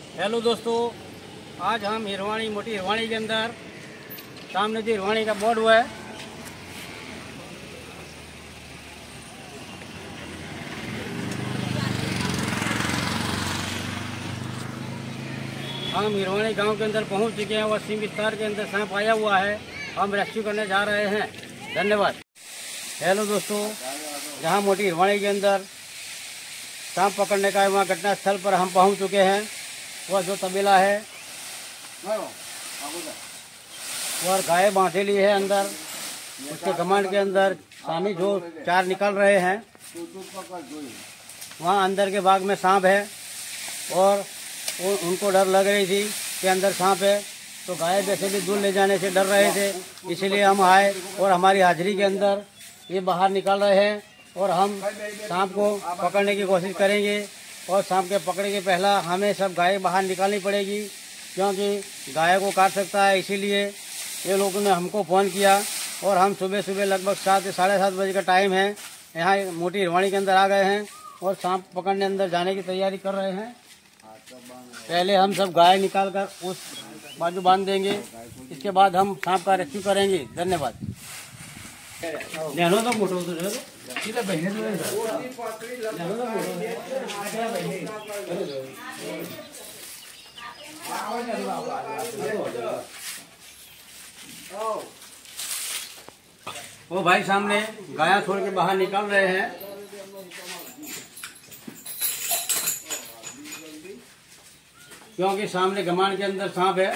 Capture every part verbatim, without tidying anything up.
Hello दोस्तों, आज हम हिरवाणी मोटी हिरवाणी के अंदर सामने जो हिरवाणी का बोर्ड हुआ है, हम हिरवाणी गांव के अंदर पहुंच चुके हैं और सिंह विस्तार के अंदर सांप आया हुआ है। हम रेस्क्यू करने जा रहे हैं। धन्यवाद। हेलो दोस्तों, जहां मोटी हिरवाणी के अंदर सांप पकड़ने का वहाँ घटना स्थल पर हम पहुंच चुके हैं। वह जो तबेला है और गाय बांधेली है अंदर, उसके घमंड के अंदर सामी जो चार निकल रहे हैं। वहाँ अंदर के भाग में सांप है और उनको डर लग रही थी कि अंदर सांप है, तो गाय वैसे भी दूर ले जाने से डर रहे थे। इसलिए हम आए और हमारी हाजिरी के अंदर ये बाहर निकल रहे हैं और हम सांप को पकड़ने की कोशिश करेंगे। और सांप के पकड़े के पहला हमें सब गाय बाहर निकालनी पड़ेगी, क्योंकि गाय को काट सकता है। इसीलिए ये लोगों ने हमको फ़ोन किया और हम सुबह सुबह लगभग सात से साढ़े सात बजे का टाइम है, यहाँ मोटी हिरवाणी के अंदर आ गए हैं और सांप पकड़ने अंदर जाने की तैयारी कर रहे हैं। पहले हम सब गाय निकाल कर उस बाजू बांध देंगे, इसके बाद हम सांप का रेस्क्यू करेंगे। धन्यवाद। तो मोटो तो वो भाई सामने गाया छोड़ के बाहर निकल रहे हैं, क्योंकि सामने गमान के अंदर सांप है।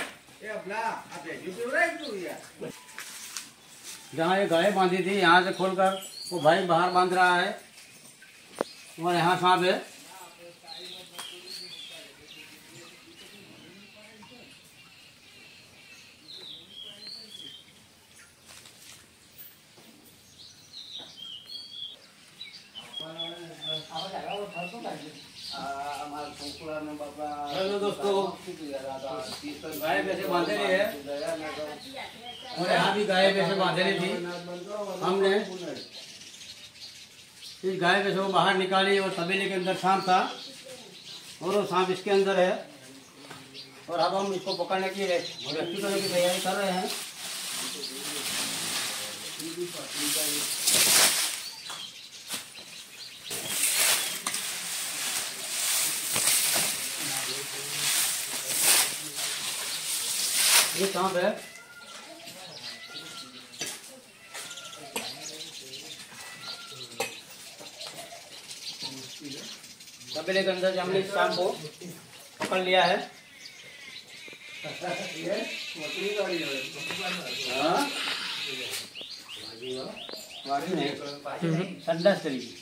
जहाँ ये गाय बांधी थी यहाँ से खोलकर वो भाई बाहर बांध रहा है और यहाँ सांप है। हेलो दोस्तों, गाय वैसे बांधे रही है और यहाँ भी गाय वैसे बांधे रही थी। हमने इस गाय वैसे वो बाहर निकाली और तबेले के अंदर सांप था और वो सांप इसके अंदर है और अब हम इसको पकड़ने की रेस्क्यू करने की तैयारी कर रहे हैं। ये सांप है। तबेले के अंदर हमने इस सांप को पकड़ लिया है। संडास तरीके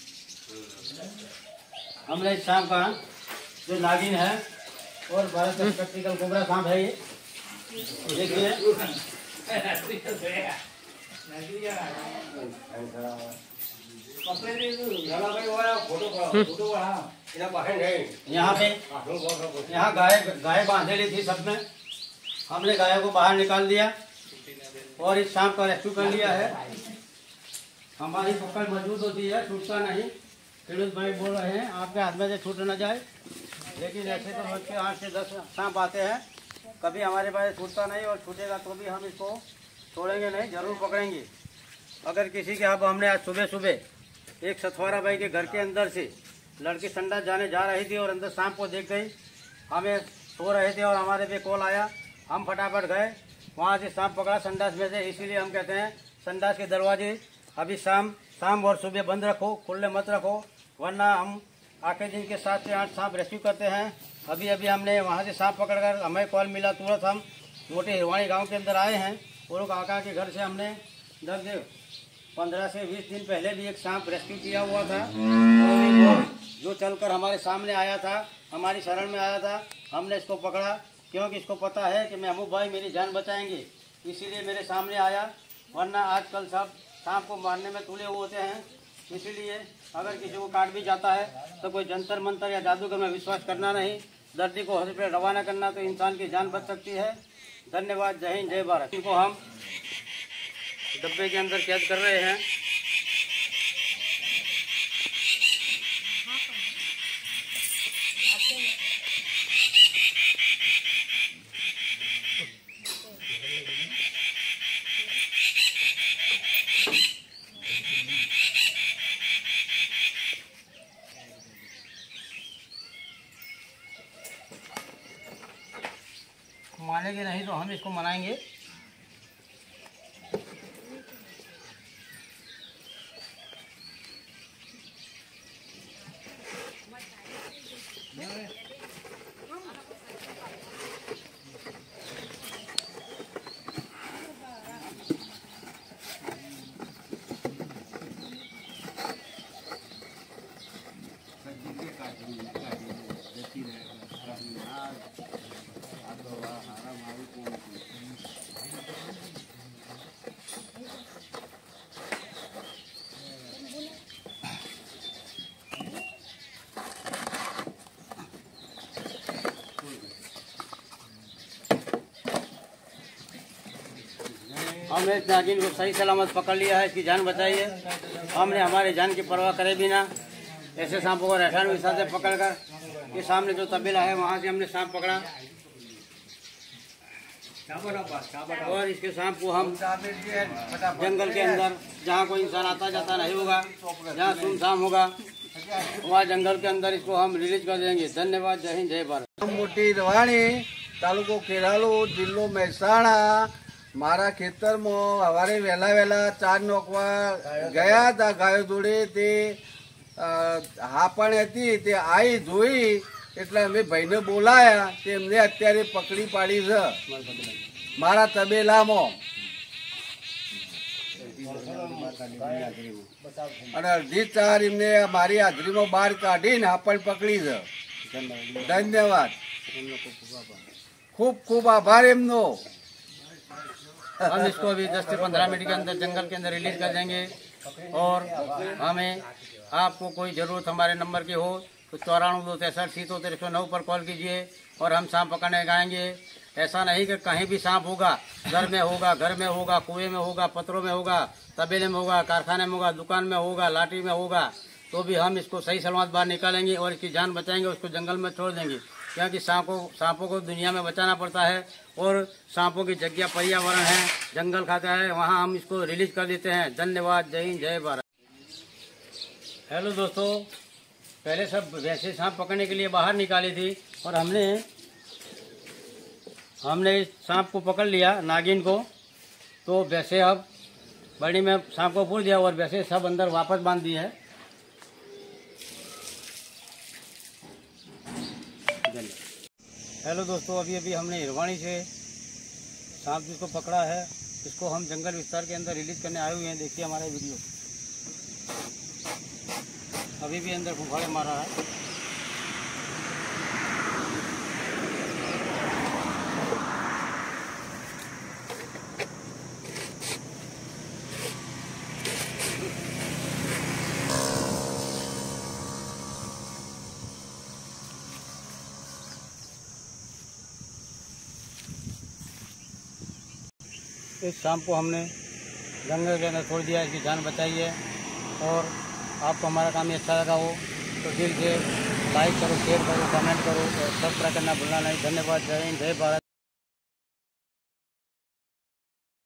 हमने इस सांप का जो नागिन है और भारत प्रैक्टिकल कोबरा सांप है, ये देखिए। यहाँ पे यहाँ गाय गाय बांधेली थी सब में, हमने गाय को बाहर निकाल दिया और इस सांप का रेस्क्यू कर लिया है। हमारी पकड़ मजबूत होती है, छूटता नहीं। खेडूत भाई बोल रहे हैं आपके हाथ में से छूट न जाए, लेकिन ऐसे तो रोज के आठ से दस सांप आते हैं, कभी हमारे पास छूटता नहीं और छूटेगा तो भी हम इसको छोड़ेंगे नहीं, जरूर पकड़ेंगे। अगर किसी के अब हमने आज सुबह सुबह एक सतवारा भाई के घर के अंदर से लड़की संडास जाने जा रही थी और अंदर सांप को देख गई। हमें सो रहे थे और हमारे पे कॉल आया, हम फटाफट गए, वहाँ से सांप पकड़ा संडास में से। इसीलिए हम कहते हैं संडास के दरवाजे अभी शाम शाम और सुबह बंद रखो, खुले मत रखो, वरना हम आखिर दिन के सात से आठ सांप रेस्क्यू करते हैं। अभी अभी हमने वहाँ से सांप पकड़कर हमें कॉल मिला, तुरंत हम मोटे हिरवाणी गांव के अंदर आए हैं। और काका के घर से हमने लगभग पंद्रह से बीस दिन पहले भी एक सांप रेस्क्यू किया हुआ था और जो चलकर हमारे सामने आया था, हमारी शरण में आया था, हमने इसको पकड़ा, क्योंकि इसको पता है कि महबूब भाई मेरी जान बचाएंगे, इसीलिए मेरे सामने आया। वरना आजकल सब सांप को मारने में तुले हुए होते हैं। इसीलिए अगर किसी को काट भी जाता है तो कोई जंतर मंतर या जादूगर में विश्वास करना नहीं, दर्दी को हॉस्पिटल रवाना करना, तो इंसान की जान बच सकती है। धन्यवाद। जय हिंद, जय भारत। इनको हम डब्बे के अंदर कैद कर रहे हैं। मानेंगे नहीं तो हम इसको मनाएंगे। हमने इस नागिन को सही सलामत पकड़ लिया है, इसकी जान बचाई है। हमने हमारे जान की परवाह करे बिना ऐसे सांपों को रहठान के साथ पकड़ कर, ये सामने जो तबेला है वहाँ से हमने सांप पकड़ा और इसके सांप को हम जंगल के अंदर जहाँ कोई इंसान आता जाता नहीं होगा, जहाँ सुनसान होगा, वहाँ जंगल के अंदर इसको हम रिलीज कर देंगे। धन्यवाद। जय हिंद, जय भारत। मोटी रवाणी, तालुको खेरालू, जिल्लो महेसाणा। मारा खेतर में हवारे वेला वेला चार नोकवा गया था गायो जोड़े ते हापण हती ते आई जोई એટલે અમે ભાઈને બોલાયા તે એમને અત્યારે પકડી પાડી છે મારા તબેલામાં અને અડધી ચાર એમને મારી હાજરીમાં બહાર કાઢીને હાપણ પકડી છે। ધન્યવાદ, खूब खूब आभार एमनो। हम इसको अभी दस से पंद्रह मिनट के अंदर जंगल के अंदर रिलीज कर देंगे और हमें आपको कोई ज़रूरत हमारे नंबर की हो तो चौरानवे दो तिरसठ सीतो तेरह सौ नौ पर कॉल कीजिए और हम सांप पकड़ने गाएंगे। ऐसा नहीं कि कहीं भी सांप होगा, घर में होगा, घर में होगा, कुएं में होगा, पत्थरों में होगा, तबेले में होगा, कारखाने में होगा, दुकान में होगा, लाठी में होगा, तो भी हम इसको सही सलामत बाहर निकालेंगे और इसकी जान बचाएंगे, उसको जंगल में छोड़ देंगे। क्योंकि सांपों सांपों को दुनिया में बचाना पड़ता है और सांपों की जगह पर्यावरण है, जंगल खाता है, वहाँ हम इसको रिलीज कर देते हैं। धन्यवाद। जय हिंद, जय भारत। हेलो दोस्तों, पहले सब वैसे सांप पकड़ने के लिए बाहर निकाली थी और हमने हमने इस सांप को पकड़ लिया, नागिन को, तो वैसे अब बड़ी में सांप को पूर दिया और वैसे सब अंदर वापस बांध दी है। हेलो दोस्तों, अभी अभी हमने हिरवाणी से सांप जिसको पकड़ा है, इसको हम जंगल विस्तार के अंदर रिलीज करने आए हुए हैं। देखिए हमारा वीडियो, अभी भी अंदर फुफाड़े मार रहा है। इस सांप को हमने जंगल के अंदर छोड़ दिया, इसकी जान बचाई है। और आपको हमारा काम ये अच्छा लगा हो तो दिल से लाइक करो, शेयर करो, कमेंट करो और सब्सक्राइब करना भूलना नहीं। धन्यवाद। जय हिंद, जय भारत।